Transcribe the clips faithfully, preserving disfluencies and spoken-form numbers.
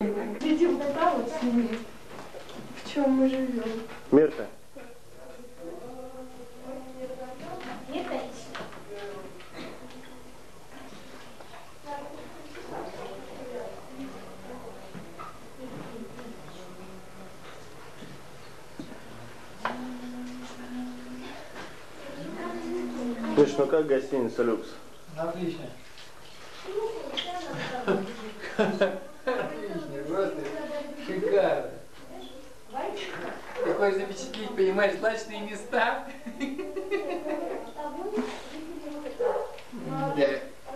Видим тогда вот с ними, в чем мы живем. Мирта. Миш, ну как гостиница «Люкс»? Отлично. Отлично, просто шикарно. Ты хочешь запечатлеть, понимаешь, злачные места? Да.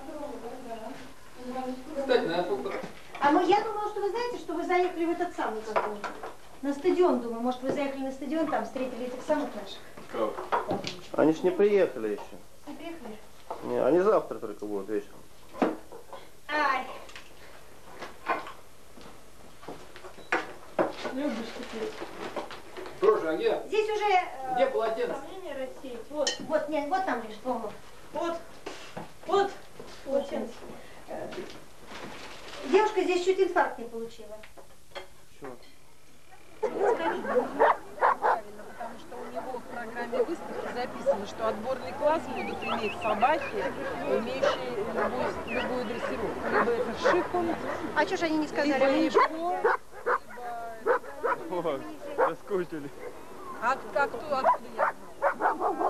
Кстати, надо... А мы, я думала, что вы знаете, что вы заехали в этот самый какой на стадион, думаю, может вы заехали на стадион, там встретили этих самых наших. Кого? Они ж не приехали еще. Не приехали? Не, они завтра только будут вечером. Ай. Любишь теперь. Боже, а где? Здесь уже... Э, где полотенце? Рассеять. Вот. Вот, нет, вот там лежит, Вова. Вот. Вот. Полотенце. Э, девушка здесь чуть инфаркт не получила. Чего? Потому что у него в программе выставки записано, что отборный класс будут иметь собаки, имеющие любую, любую дрессировку. Либо это шикун, А что же они не сказали? либо Ничего? либо... Вот, соскучили. А, а кто, откуда я знаю?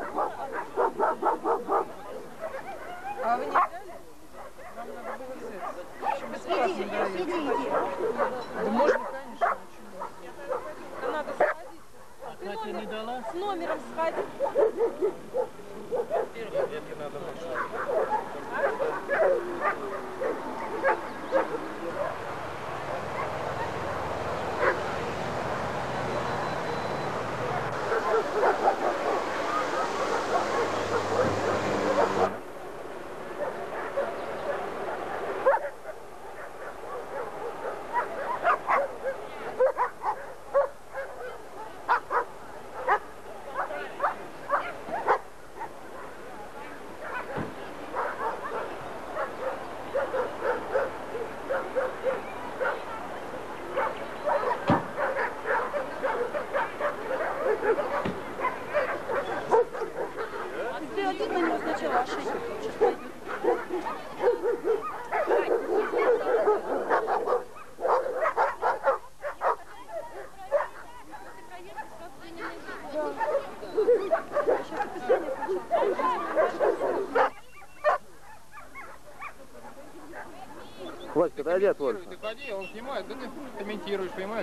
А вы не взяли? Вам надо было взять. Еще бесплатно Иди, дают. иди, иди. Да можно, конечно. Да надо сходить. Ты номер, не дала? С номером сходи. Ветки надо Владька, отойди от Вольфа. Ты ходи, он снимает, да ты комментируешь, понимаешь?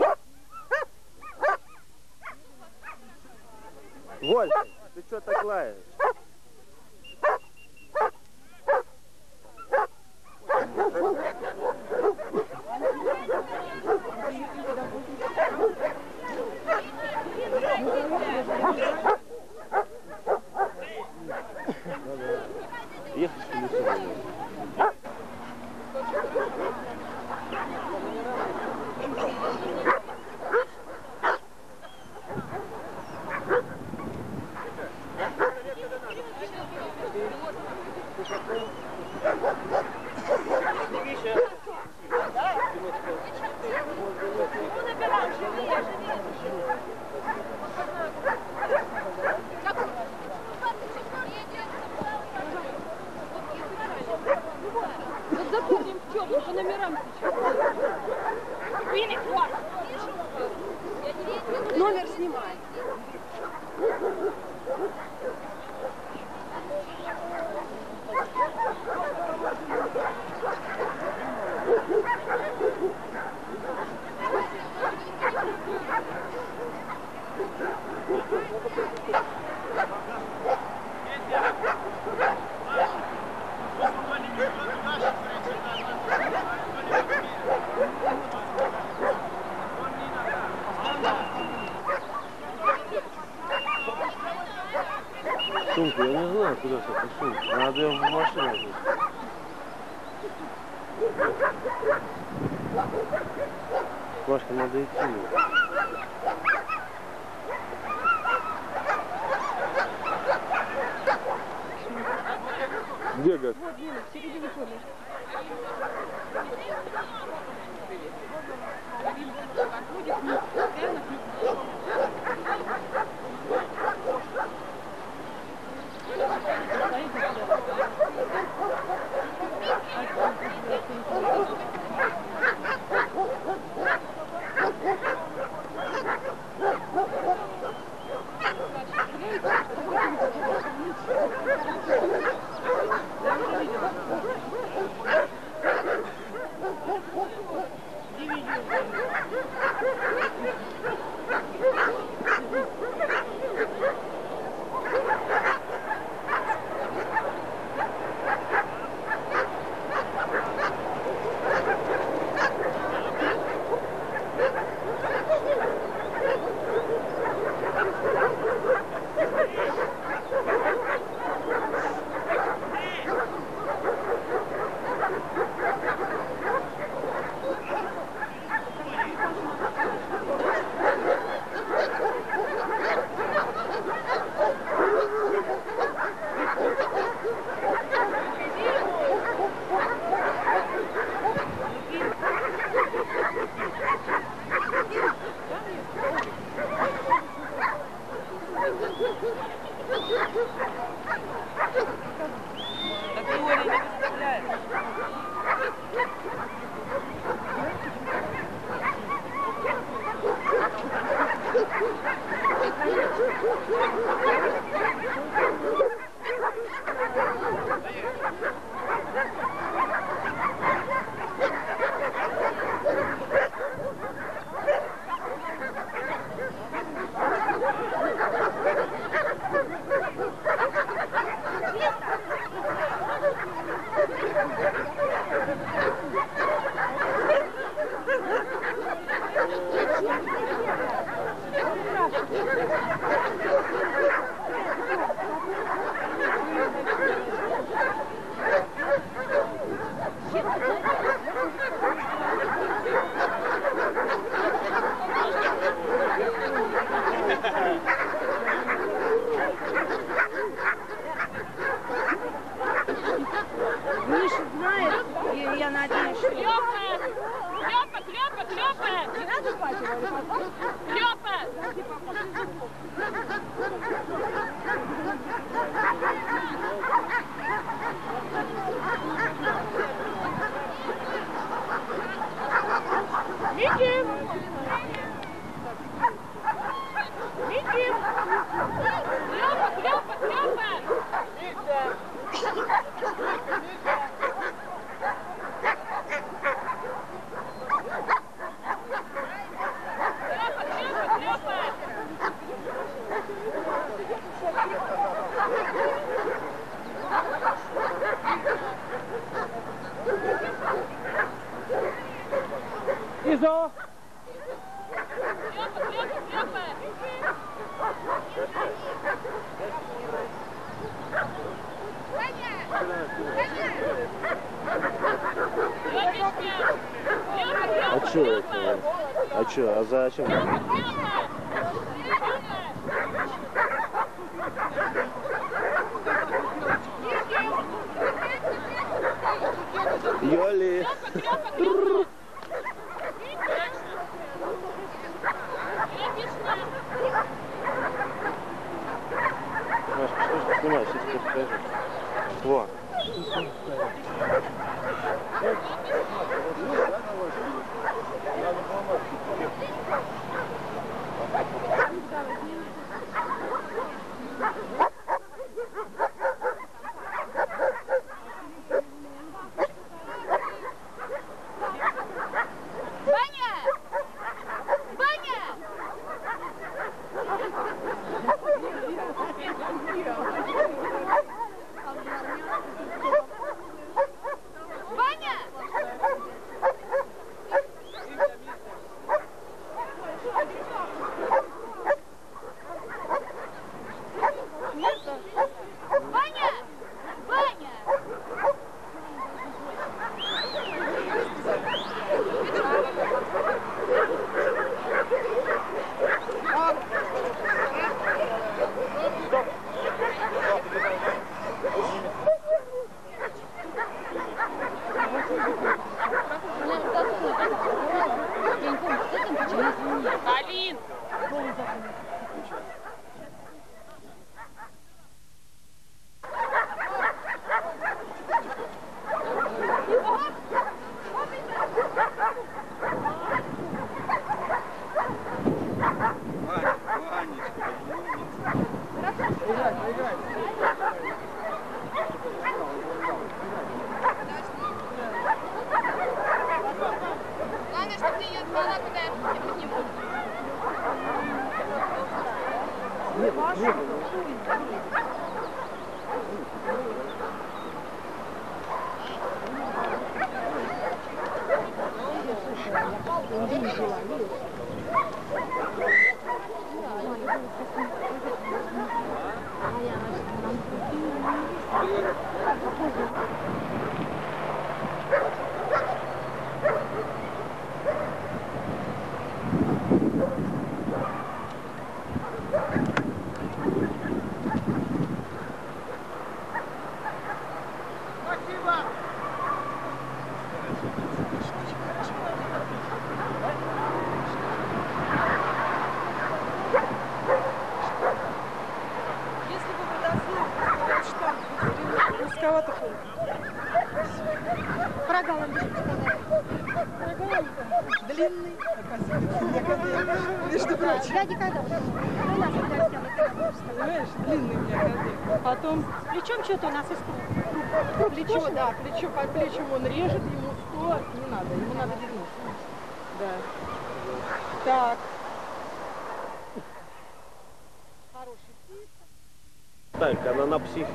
Вольф, ты что так лаешь? Ехать в лесу. Вот запомним в чем, по номерам сейчас. Номер снимай. Сумку, я не знаю, куда с этой сумкой. Надо ее в машину взять. Машка, надо идти. Где газ? Вот, Дина, в середине поля. Или я на один что? Клёпает! Клёпает, клёпает, клёпает! Не надо спать его или потом? Клёпает! Мики! Мики! Клёпает, клёпает, клёпает! Изо! А чё это? А чё? А зачем? Йоли! Машка, что ж ты снимаешь? Я тебе покажу. Во. Алин! Главное, чтобы ты ее отвела, когда я подниму. Прогалом еще сказать. Прогалом Длинный, оказывается, между прочим. Я никогда уже у нас когда сделали. Понимаешь, длинный у меня кадык. Потом Причем что-то у нас из круга. плечо, да, плечо по плечу он режет, ему сто, не надо, ему надо девяносто. Да. Так. Хороший птица. Так, она на психике.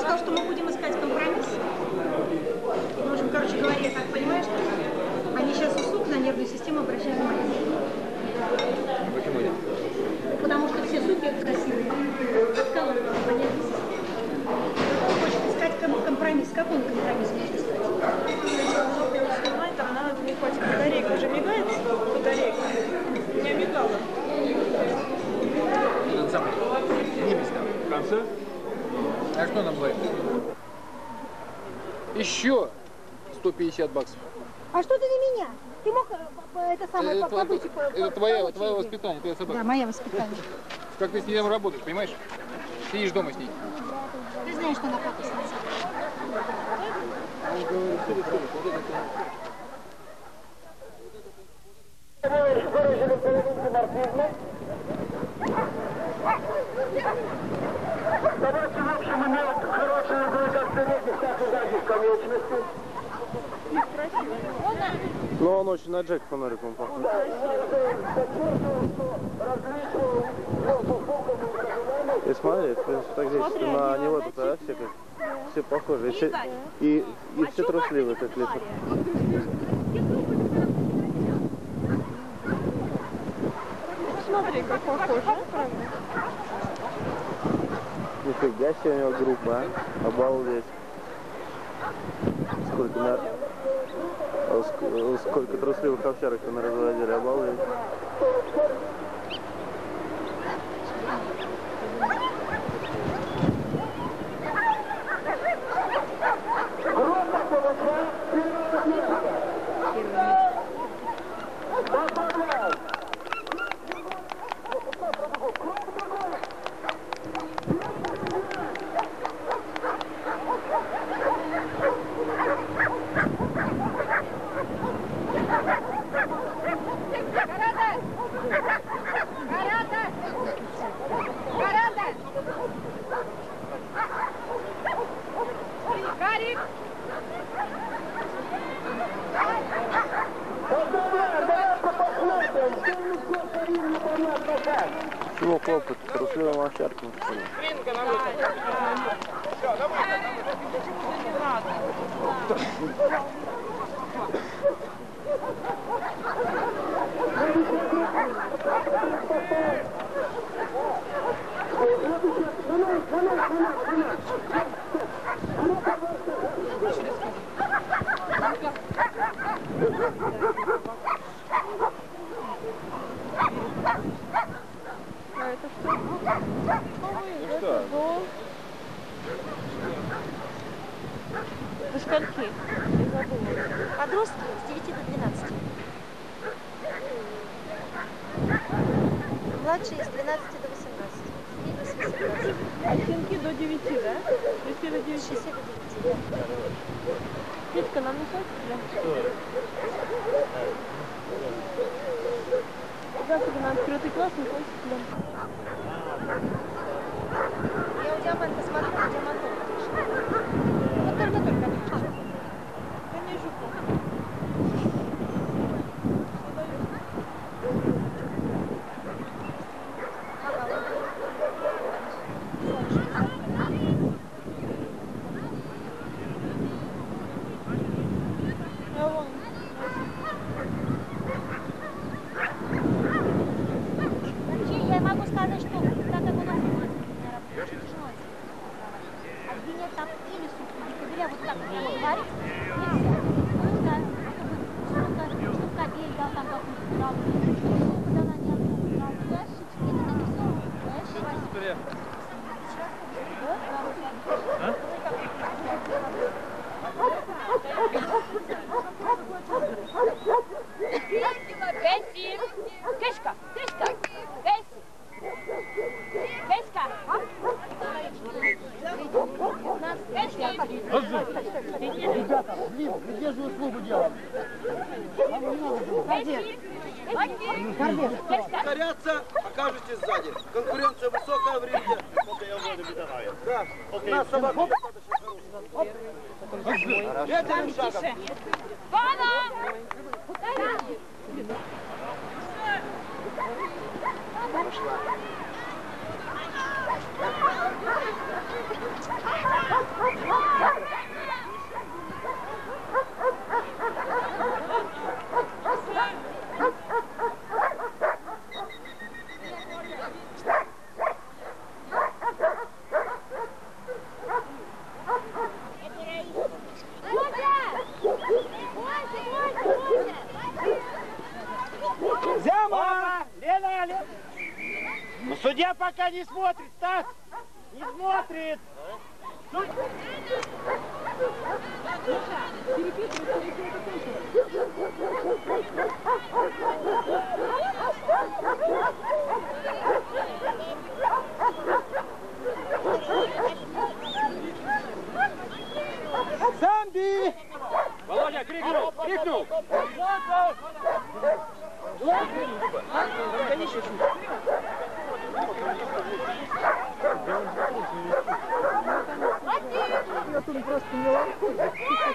сказал, что мы будем искать компромисс. В общем, короче говоря, я так понимаю, что они сейчас услуг на нервную систему обращают внимание. Почему нет? Потому что все суки красивые. Сказала, по нервной системе. Он хочет искать ком- компромисс. Какой компромисс может искать? Снимать, там надо не хватит батарейка. Уже мигает батарейка? У меня мигала. Этот самый. Немец там. В конце? А что нам будет? Еще сто пятьдесят баксов. А что ты на меня? Ты мог э, это самое Это, побыть? это, это твое, твое воспитание, твоя собака. Да, мое воспитание. Как ты с ней там работаешь, понимаешь? Сидишь дома с ней. Ты знаешь, что она папа снится. Давайте, в общем, имеют хорошие как передних, так и задних конечностей. Ну, он очень на Джек фонариком похож. И смотри, в принципе, так здесь ты на него тут, а, все, как, все похожи. И все, и, и все трусливые, как лица. Смотри, как похоже, правда? Нифига себе у него группа, а? Обалдеть. Сколько, на... Сколько трусливых овчарок-то на разводили, обалдеть. Чего хлопать? Трусливым овчаркам. А это что? Ну что? До скольки? Я забыла. Подростки с девяти до двенадцати. Младшие с двенадцати до восемнадцати. Средние с восемнадцати. А щенки до девяти, да? С шести до девяти. С шести до девяти, да. Петька, нам не хочешь? Завтра на открытый класс не хочешь? Я у Диаманта смотрела, Диамант пришла. Вот только-только они пришли. Конечно. А вон. Вообще, я могу сказать, что так как у нас очень тяжело обвинять там или супруги, вот так вот говорить, нельзя. Потому что что кабель дал там какую-то травму, что дала не одну травму. Это не все, понимаешь? Кэсси! Кэшка! Кэшка! Кэсси! Кэшка! Ребята, блин, где же услугу делаем? Ускоряться, окажетесь сзади. Конкуренция высокая в ринге. Да, у нас собака достаточно хорошая. Пять шагов. Пошла. пока не смотрит, Стас! Не смотрит! Зомби! Володя, крикнул! Крикнул! Он просто меланхолик.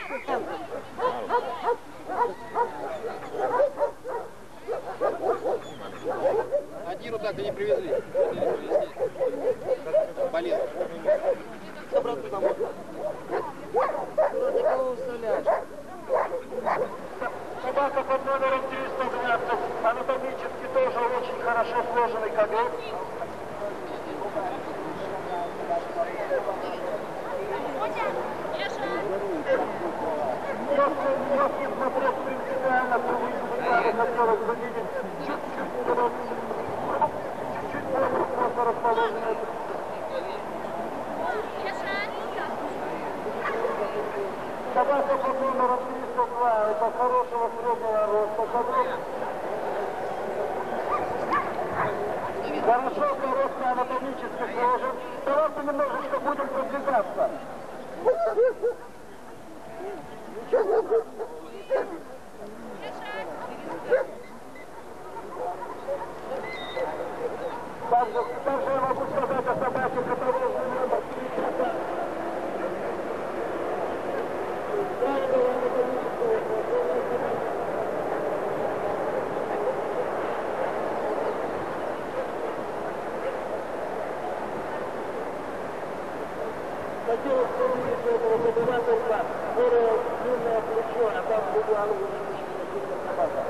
Адиру так и не привезли. Болел. Обратно домой. Ты кого уставляешь? Собака под номером триста двенадцать. Анатомически тоже очень хорошо сложенный коготь. Если смотреть принципиально, то вы хотелось бы видеть чуть-чуть чуть-чуть просто расположенное. Собака под номером триста два, это хорошего среднего роста коготь. Хорошо, короткий анатомически сложен. Давайте немножечко будем продвигаться. Также, также я могу сказать о собаке, которая номер триста. Хотелось бы увидеть этого побывательства, которое длинное плечо, а там в голову не собака.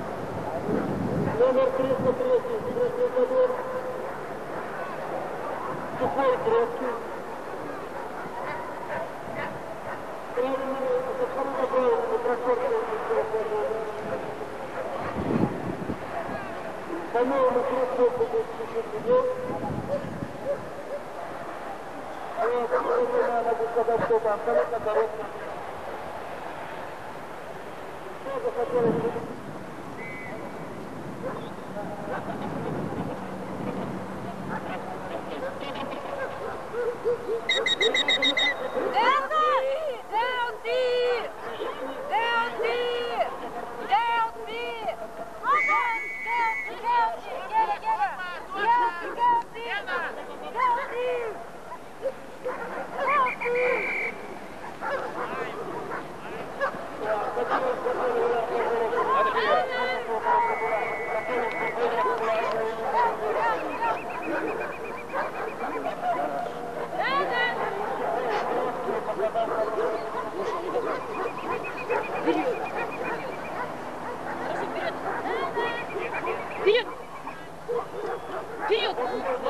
Номер триста три, третий забор. Сухой, крепкий. Правильно, абсолютно правильно, прокорчивается. По-моему, трехсот будет чуть-чуть идет. Вот, я могу сказать, что это абсолютно корректно. Что захотелось бы? Вперед! Вперед!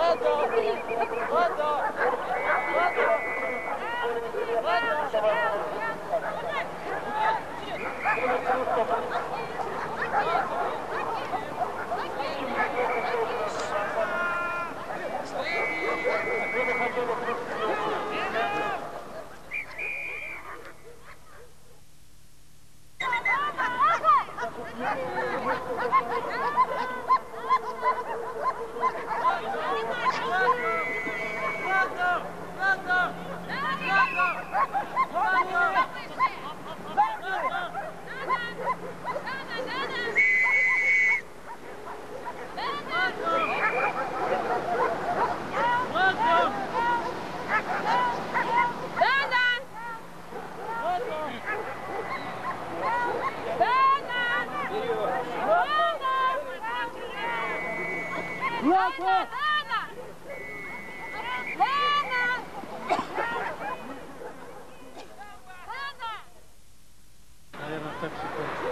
Наверное, так все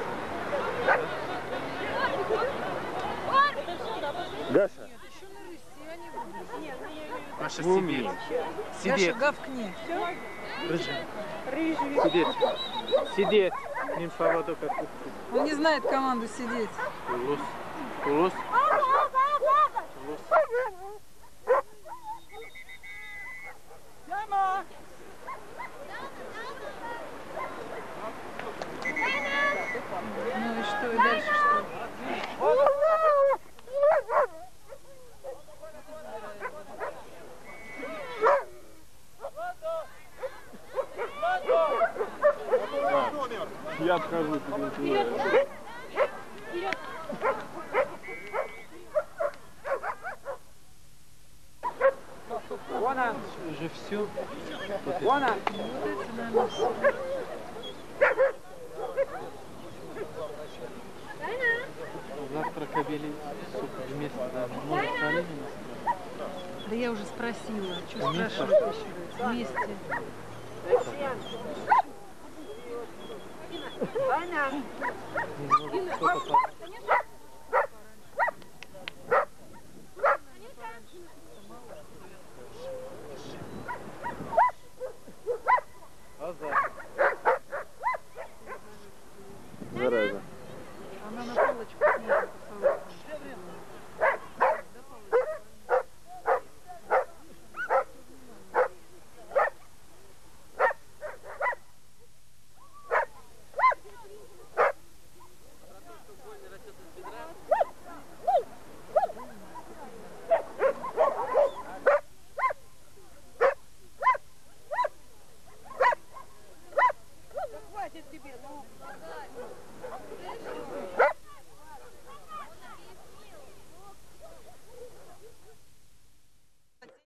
кончится. Гаша. Маша, сидеть. Сидеть. Гаша, гавкни. Рыжий. Рыжий. Сидеть. Сидеть. Нимфоводу как кухню. Он не знает команду сидеть. Улус. Улус. Улус. я обхожу. Вперед! Вперед! Вон она. Уже все. Вон она. Завтра кобели вместе даже. Может, колени? Да я уже спросила, что спрашивать еще? Вместе. Ваня. Что-то